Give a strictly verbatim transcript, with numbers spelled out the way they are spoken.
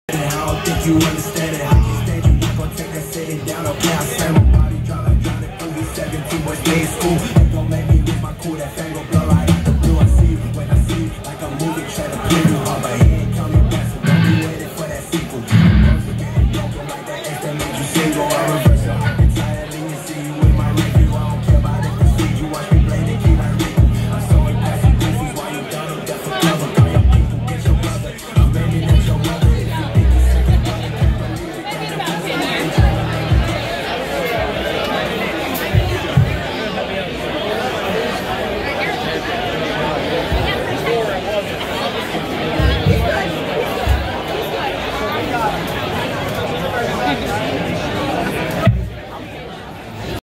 I don't think you understand it. I can't stand you, not gonna take that sitting down. Okay, I slam my body, drop like Johnny Fool. seventeen boys, stay in school.